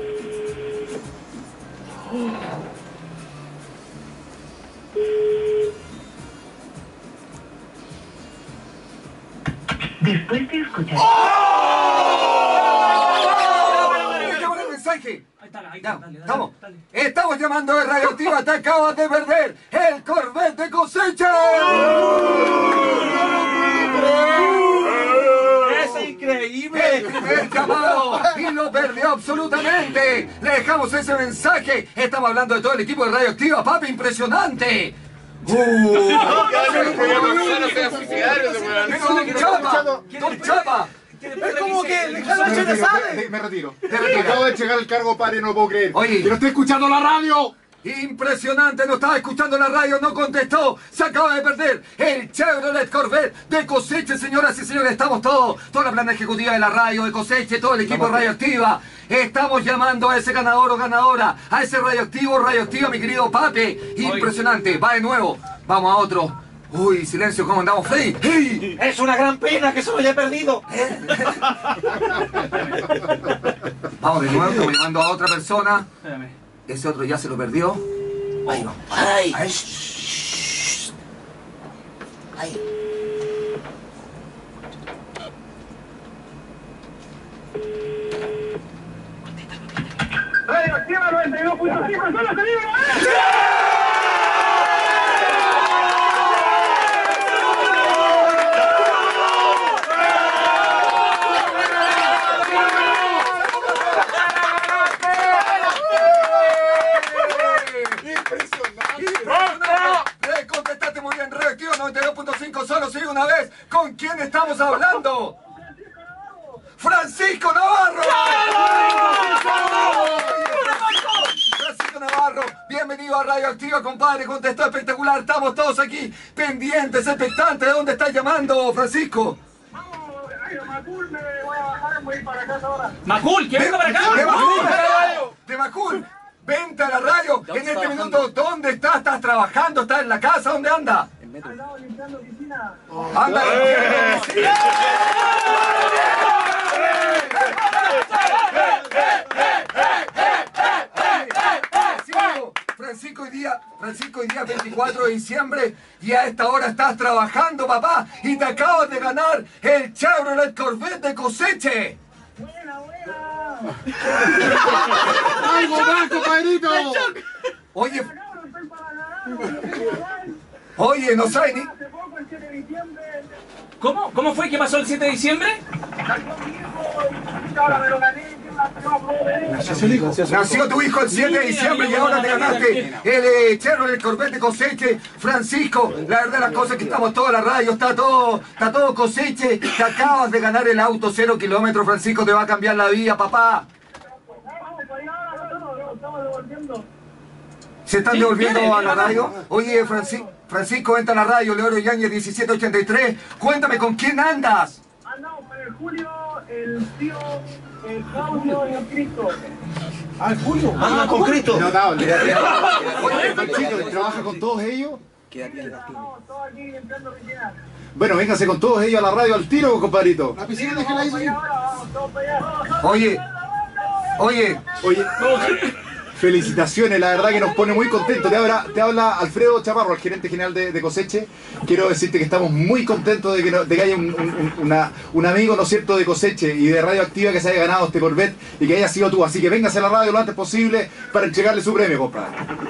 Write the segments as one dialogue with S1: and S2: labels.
S1: Después de escuchar...
S2: ¡Llámale el mensaje!
S3: Ahí está, dale,
S2: Estamos.
S3: dale.
S2: Estamos llamando de Radioactiva. Te acabas de perder el Corvette de cosecha.
S3: ¡Es increíble!
S2: El primer llamado y lo perdió absolutamente. Le dejamos ese mensaje. Estamos hablando de todo el equipo de Radioactiva, papi, impresionante. Don Chapa.
S3: Es como que el Calache le sabe.
S4: Me retiro.
S2: Te retiras.
S4: Acabo de llegar al cargo, padre, no lo puedo creer.
S2: Oye.
S4: ¡Que no estoy escuchando la radio!
S2: Impresionante, no estaba escuchando la radio, no contestó. Se acaba de perder el Chevrolet Corvette de Coseche, señoras y señores. Estamos toda la plana ejecutiva de la radio, de Coseche, todo el equipo Radioactiva. Estamos llamando a ese ganador o ganadora, a ese radioactiva, mi querido Pape. Impresionante, va de nuevo. Vamos a otro. Uy, silencio, ¿cómo andamos, Freddy? ¡Hey!
S3: Es una gran pena que se lo haya perdido.
S2: Vamos de nuevo, estamos llamando a otra persona.
S3: Espérame.
S2: Ese otro ya se lo perdió. Ahí va.
S3: ¡Ay!
S2: Ahí.
S3: ¡Ay!
S5: Radioactiva 92.5, solo se vive.
S2: Contestaste muy bien, Radioactiva 92.5, solo sigue una vez. ¿Con quién estamos hablando? ¡Francisco Navarro! Francisco Navarro, bienvenido a Radioactiva, compadre. Contestó espectacular. Estamos todos aquí pendientes, expectantes. ¿De dónde estás llamando, Francisco?
S5: Macul, me voy a bajar, voy para casa ahora.
S3: ¡Macul! ¿Quién venga para acá?
S2: De Macul, de Macul. Vente a la radio. En este minuto, ¿dónde estás? ¿Estás trabajando? ¿Estás en la casa? ¿Dónde anda?
S5: Andaba limpiando oficina.
S2: Anda. Francisco, hoy día 24 de diciembre y a esta hora estás trabajando, papá, y te acabas de ganar el Chevrolet Corvette de Coseche.
S5: Buena.
S4: ¡Algo más, compadrito!
S2: Oye,
S5: Cabrón, estoy para ganar.
S2: oye, no sabes ni...
S5: Hace poco, el 7 de diciembre,
S3: ¿Cómo fue que pasó el 7 de diciembre?
S5: salió mi hijo y ahora me lo gané.
S2: Nació tu hijo el 7 de diciembre y ahora te ganaste el Chevrolet Corvette de Coseche. Francisco, la verdad las cosas que estamos toda la radio, está todo Coseche. Te acabas de ganar el auto 0 kilómetros, Francisco, te va a cambiar la vida, papá.
S5: Estamos devolviendo.
S2: ¿Se están
S3: Sí,
S2: devolviendo
S3: viene,
S2: a la
S3: viene,
S2: radio? Oye, Francisco, entra a la radio, Leoro Yáñez 1783. Cuéntame, ¿con quién andas?
S5: Andamos con el Julio, el tío, el Claudio y el Cristo.
S4: ¡Ah, Julio!
S3: ¡Anda con Cristo!
S4: Notable. Oye, chico, ¿trabaja con todos ellos?
S5: Estamos todos aquí limpiando oficina.
S4: Bueno, véngase con todos ellos a la radio al tiro, compadrito.
S5: Vamos para allá ahora, vamos todos para allá.
S2: Oye,
S4: Oye, felicitaciones, la verdad que nos pone muy contentos. Te habla Alfredo Chaparro, el gerente general de Coseche. Quiero decirte que estamos muy contentos de que haya un amigo, ¿no es cierto?, de Coseche y de Radioactiva que se haya ganado este Corvette y que haya sido tú. Así que véngase a la radio lo antes posible para entregarle su premio, compadre.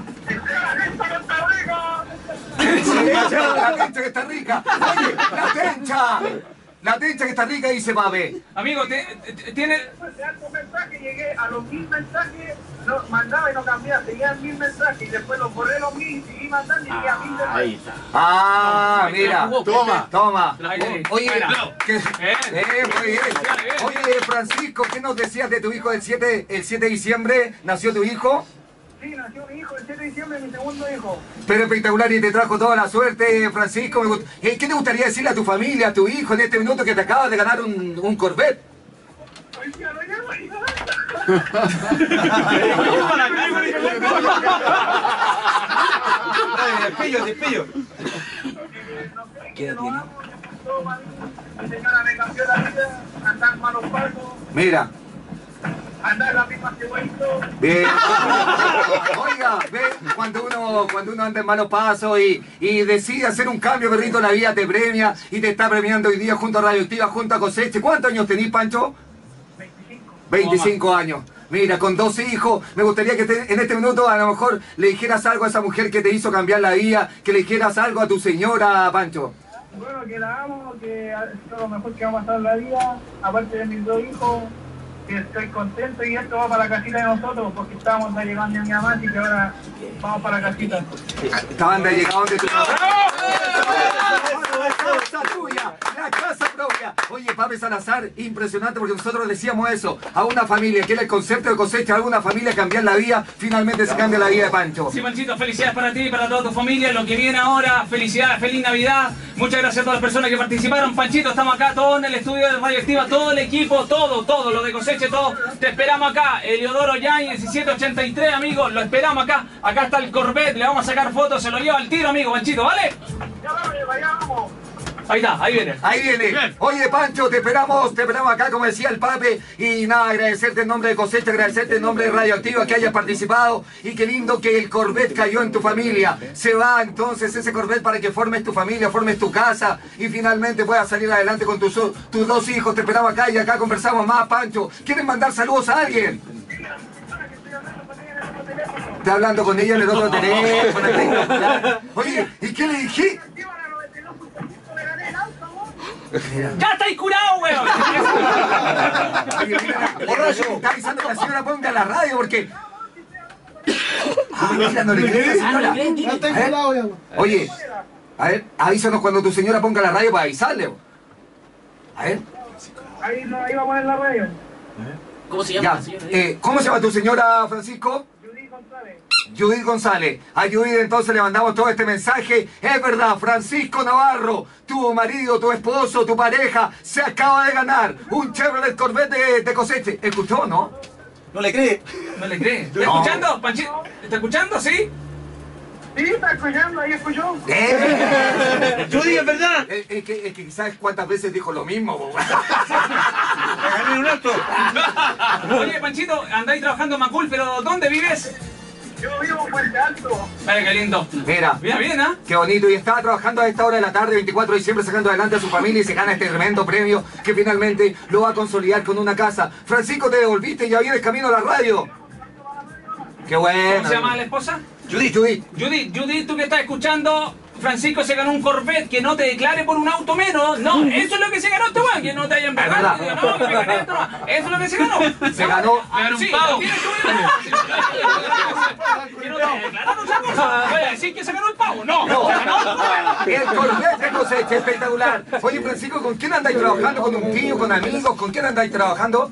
S2: la tencha que está rica. Oye, la tencha que está rica, dice Mabe.
S3: Amigo, tiene...
S5: Después de alto mensaje llegué a los 1000 mensajes, mandaba y no cambiaba, seguían 1000 mensajes y después los borré los 1000 y seguí mandando y llegué a 1000 mensajes.
S2: Ah, mira. Toma. Oye,
S3: Bien.
S2: muy bien. Oye, Francisco, ¿qué nos decías de tu hijo el 7 de diciembre? ¿Nació tu hijo?
S5: Sí, nació mi hijo el 7 de diciembre, mi segundo hijo.
S2: Pero espectacular y te trajo toda la suerte, Francisco. ¿Qué te gustaría decirle a tu familia, a tu hijo en este minuto que te acabas de ganar un Corvette?
S5: Hoy día lo llamo y
S3: Despillo.
S5: ¿Qué edad tiene? Mi señora me cambió la vida, andar malos pasos.
S2: Mira,
S5: andar en la misma que bonito.
S2: Bien. Oiga, ve, cuando uno anda en malos pasos y decide hacer un cambio, perrito, la vida te premia y te está premiando hoy día junto a Radioactiva, junto a Coseche. ¿Cuántos años tenés, Pancho? 25 años. Mira, con 2 hijos, me gustaría que en este minuto a lo mejor le dijeras algo a esa mujer que te hizo cambiar la vida, que le dijeras algo a tu señora, Pancho.
S5: Bueno, que la amo, que es lo mejor que va a pasar en la vida, aparte de mis 2 hijos, que estoy contento y esto va para la casita de nosotros, porque estábamos allegando a mi mamá, así que ahora vamos para la casita.
S2: Estaban de llegado de tu mamá. La casa tuya, la casa propia. Oye, Pape Salazar, impresionante porque nosotros decíamos eso, a una familia, que era el concepto de Cosecha, a una familia cambiar la vida, finalmente se cambia la vida de Pancho.
S3: Sí, Panchito, felicidades para ti y para toda tu familia, lo que viene ahora, felicidades, feliz Navidad, muchas gracias a todas las personas que participaron. Panchito, estamos acá, todos en el estudio de Radioactiva, todo el equipo, todo, lo de Coseche, todo, te esperamos acá, Eliodoro Yañez, 1783, amigos, lo esperamos acá, acá está el Corvette, le vamos a sacar fotos, se lo lleva al tiro, amigo, Panchito, ¿vale?
S5: Ya vamos.
S3: Ahí está, ahí viene.
S2: Ahí viene. Oye, Pancho, te esperamos acá, como decía el Pape. Y nada, agradecerte en nombre de Cosecha, agradecerte en nombre de Radioactiva que hayas participado. Y qué lindo que el Corvette cayó en tu familia. Se va entonces ese Corvette para que formes tu familia, formes tu casa. Y finalmente puedas salir adelante con tus 2 hijos. Te esperamos acá y acá conversamos más, Pancho. ¿Quieren mandar saludos a alguien? Está hablando con ella en el otro teléfono. Oye, ¿y qué le dije?
S3: ¡Ya estáis curado, weón!
S2: Oye, mira, está avisando que la señora ponga la radio porque... Mira, no le crees. Oye, a ver, avísanos cuando tu señora ponga la radio para avisarle. A ver.
S5: Ahí va a poner la radio.
S6: ¿Cómo se llama
S2: Ya,
S6: la señora?
S2: ¿cómo se llama tu señora, Francisco?
S5: Judith González.
S2: Judith González. A Judith entonces le mandamos todo este mensaje. Es verdad, Francisco Navarro, tu marido, tu esposo, tu pareja, se acaba de ganar un Chevrolet Corvette de Coseche. ¿Escuchó, no?
S3: ¿No le cree? ¿No le cree? ¿Está escuchando, Panchito? ¿Está escuchando, sí?
S5: Sí, está escuchando, ahí escuchó.
S3: Judy, es verdad.
S2: Es que ¿sabes cuántas veces dijo lo mismo?
S3: un auto. Oye, Panchito, andáis trabajando en Macul, pero ¿dónde vives?
S5: Yo vivo en Puente Alto.
S3: Ay, qué lindo.
S2: Mira,
S3: Bien, ¿ah?
S2: qué bonito. Y estaba trabajando a esta hora de la tarde, 24 de diciembre, sacando adelante a su familia y se gana este tremendo premio que finalmente lo va a consolidar con una casa. Francisco, te devolviste y ya vienes camino a la radio. Qué bueno.
S3: ¿Cómo se llama la esposa?
S2: Judith.
S3: Judith, tú que estás escuchando, Francisco se ganó un Corvette, que no te declare por un auto menos. No, eso es lo que se ganó este weón, que no te hayan pegado. No, que me gané esto, no. Eso es lo que se ganó.
S2: Se ganó.
S3: Sí, también que no te declararon otra cosa. Voy a decir que se ganó el pavo. No,
S2: El Corvette de Cosecha, espectacular. Oye, Francisco, ¿con quién andáis trabajando? ¿Con un tío, con amigos? ¿Con quién andáis trabajando?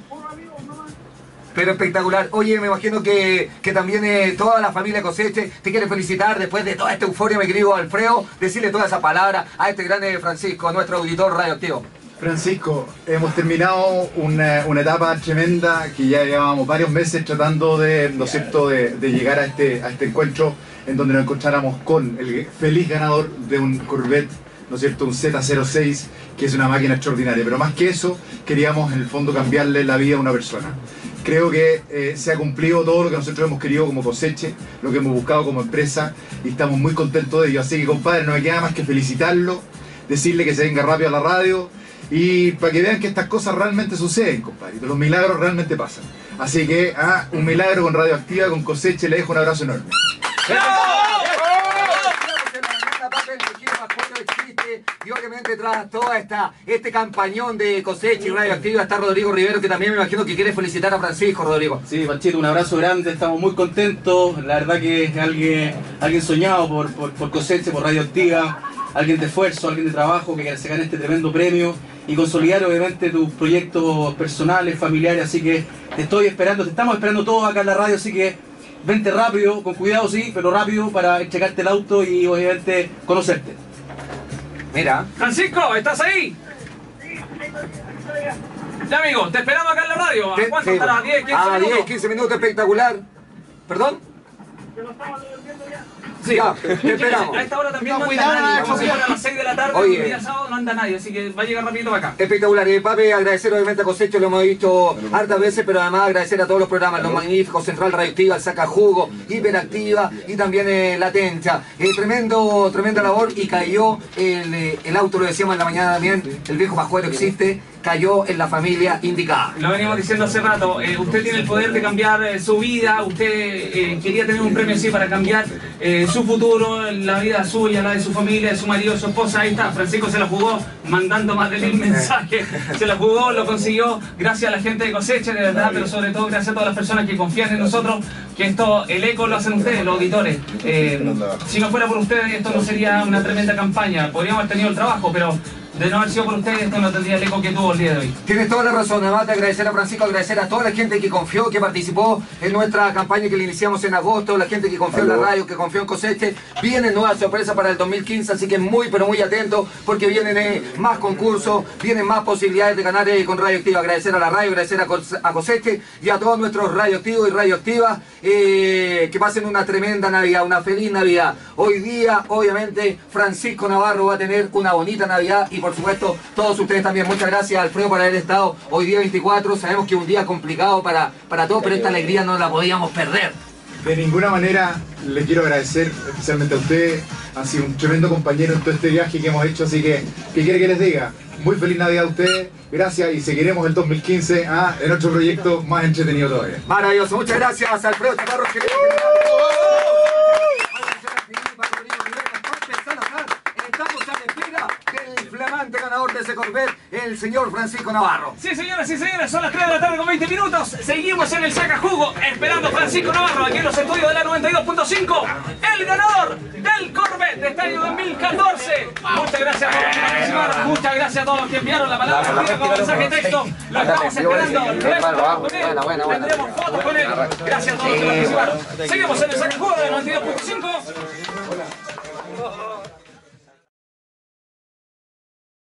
S2: Pero espectacular. Oye, me imagino que también toda la familia Coseche te quiere felicitar después de toda esta euforia, mi querido Alfredo. Decirle toda esa palabra a este grande Francisco, nuestro auditor radioactivo.
S4: Francisco, hemos terminado una etapa tremenda que ya llevábamos varios meses tratando de, ¿no es cierto?, de llegar a este encuentro en donde nos encontráramos con el feliz ganador de un Corvette, ¿no es cierto?, un Z06, que es una máquina extraordinaria. Pero más que eso, queríamos en el fondo cambiarle la vida a una persona. Creo que se ha cumplido todo lo que nosotros hemos querido como Coseche, lo que hemos buscado como empresa, y estamos muy contentos de ello. Así que, compadre, no me queda más que felicitarlo, decirle que se venga rápido a la radio, y para que vean que estas cosas realmente suceden, compadre, que los milagros realmente pasan. Así que, un milagro con Radioactiva, con Coseche, le dejo un abrazo enorme.
S2: Y obviamente tras todo este campañón de Cosecha y Radioactiva está Rodrigo Rivero, que también me imagino que quiere felicitar a Francisco. Rodrigo.
S7: Sí, Panchito, un abrazo grande, estamos muy contentos. La verdad que es alguien soñado por Cosecha, por Radioactiva, alguien de esfuerzo, alguien de trabajo que se gane este tremendo premio y consolidar obviamente tus proyectos personales, familiares. Así que te estamos esperando todos acá en la radio, así que vente rápido, con cuidado sí, pero rápido para checarte el auto y obviamente conocerte.
S2: Mira.
S3: Francisco, ¿estás ahí? Ya, amigo, te esperamos acá en la radio. ¿A cuánto estará? ¿10, 15 minutos?
S2: 10, 15 minutos, espectacular. ¿Perdón?
S3: Sí.
S2: Ya, te esperamos.
S3: A esta hora también no anda
S4: cuidado,
S3: nadie.
S4: no,
S3: Como si fuera a las 6 de la tarde,
S2: Oye.
S3: el día sábado no anda nadie, así que va a llegar rapidito para acá.
S2: Espectacular. Papi, agradecer obviamente a Cosecho, lo hemos dicho hartas veces, pero además agradecer a todos los programas, Los Magníficos, Central Radioactiva, el Saca Jugo, Hiperactiva y también La Tencha. Tremenda labor y cayó el auto, lo decíamos en la mañana también, el viejo Pascuero existe, cayó en la familia indicada.
S3: Lo venimos diciendo hace rato, usted tiene el poder de cambiar su vida, usted quería tener un premio así para cambiar su futuro, la vida suya, la de su familia, de su marido, de su esposa. Ahí está, Francisco se la jugó mandando más de 1000 mensajes, se la jugó, lo consiguió, gracias a la gente de Coseche, de verdad, pero sobre todo gracias a todas las personas que confían en nosotros, que esto, el eco lo hacen ustedes, los auditores. Si no fuera por ustedes, esto no sería una tremenda campaña, podríamos haber tenido el trabajo, pero de no haber sido por ustedes, esto no tendría el eco que tuvo el día de hoy.
S2: Tienes toda la razón, además de agradecer a Francisco, agradecer a toda la gente que confió, que participó en nuestra campaña que le iniciamos en agosto, la gente que confió en la radio, que confió en Coseche. Vienen nuevas sorpresas para el 2015, así que muy pero muy atentos, porque vienen más concursos, vienen más posibilidades de ganar con Radioactiva. Agradecer a la radio, agradecer a Coseche y a todos nuestros radioactivos y radioactivas, que pasen una tremenda Navidad, una feliz Navidad. Hoy día, obviamente, Francisco Navarro va a tener una bonita Navidad y por supuesto, todos ustedes también. Muchas gracias, Alfredo, por haber estado hoy día 24. Sabemos que es un día complicado para todos, pero esta alegría no la podíamos perder.
S4: De ninguna manera le quiero agradecer especialmente a usted. Ha sido un tremendo compañero en todo este viaje que hemos hecho, así que, ¿qué quiere que les diga? Muy feliz Navidad a ustedes, gracias y seguiremos el 2015 en otro proyecto más entretenido todavía.
S2: Maravilloso, muchas gracias, Alfredo Chaparro. Estamos a la espera del flamante ganador de ese Corvette, el señor Francisco Navarro.
S3: Sí, señoras y señores, son las 3 de la tarde con 20 minutos. Seguimos en el Saca Jugo, esperando a Francisco Navarro aquí en los estudios de la 92.5. El ganador del Corvette de este año 2014. Muchas gracias a todos los que participaron. Muchas gracias a todos los que enviaron la palabra como mensaje de texto. Lo estamos esperando. Tendremos fotos con él. Gracias a todos los que participaron. Seguimos en el Saca Jugo de la 92.5.